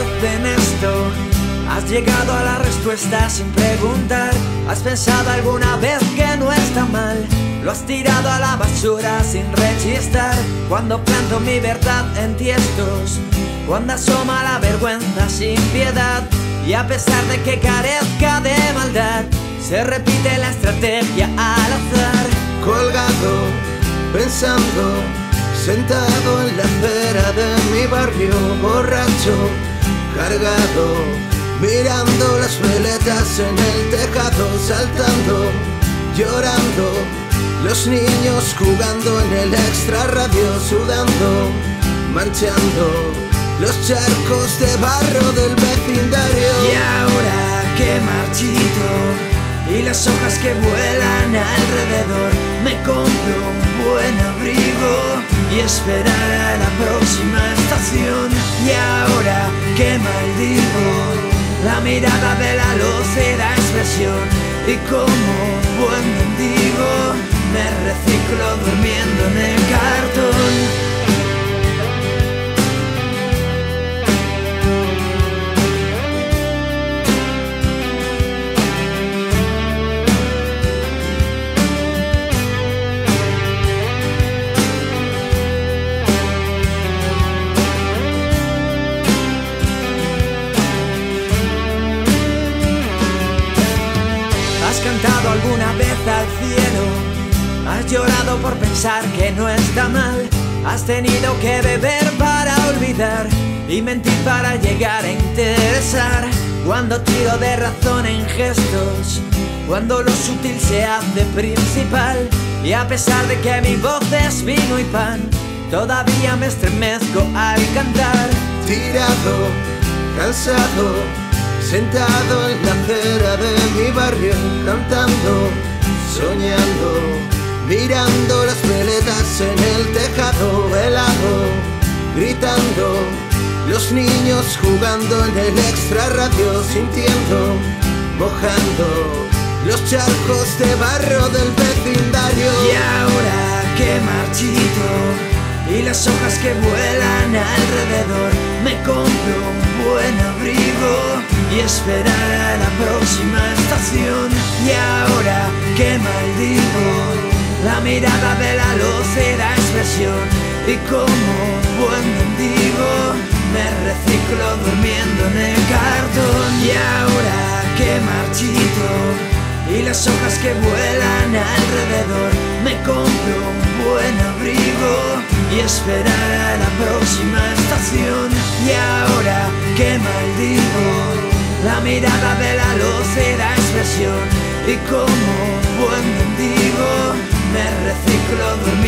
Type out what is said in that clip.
en esto? ¿Has llegado a la respuesta sin preguntar? ¿Has pensado alguna vez que no está mal? ¿Lo has tirado a la basura sin rechistar? Cuando planto mi verdad en tiestos, cuando asoma la vergüenza sin piedad, y a pesar de que carezca de maldad, se repite la estrategia al azar. Colgado, pensando, sentado en la acera de mi barrio, borracho, cargado, mirando las veletas en el tejado, saltando, llorando, los niños jugando en el extra radio, sudando, manchando los charcos de barro del vecindario. Y ahora que marchito y las hojas que vuelan alrededor, me compro un buen abrigo y esperar a la próxima estación. Y ahora que maldigo la mirada de la luz y la expresión, y como buen mendigo me reciclo durmiendo en el cartón. ¿Has cantado alguna vez al cielo? ¿Has llorado por pensar que no está mal? ¿Has tenido que beber para olvidar y mentir para llegar a interesar? Cuando tiro de razón en gestos, cuando lo sutil se hace principal, y a pesar de que mi voz es vino y pan, todavía me estremezco al cantar. Tirado, cansado, sentado en la acera de mi barrio, cantando, soñando, mirando las veletas en el tejado, helado, gritando, los niños jugando en el extra radio, sintiendo, mojando los charcos de barro del vecindario. Y ahora que marchito y las hojas que vuelan alrededor, me compro un buen abrigo y esperar a la próxima estación. Y ahora que maldigo la mirada de la luz y la expresión, y como buen mendigo me reciclo durmiendo en el cartón. Y ahora que marchito y las hojas que vuelan alrededor, me compro un buen abrigo y esperar a la próxima estación. Y ahora que maldigo la mirada de la luz y la expresión, y como buen mendigo me reciclo durmiendo